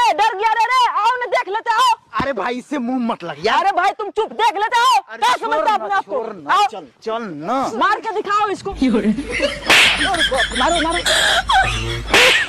डर गया रे, आओ ना देख लेते आओ। अरे भाई इससे मुंह मत लग यार। अरे भाई तुम चुप, देख लेते आओ। क्या समझता अपने आप को? आओ चल चल ना, मार के दिखाओ इसको। मारो मारो।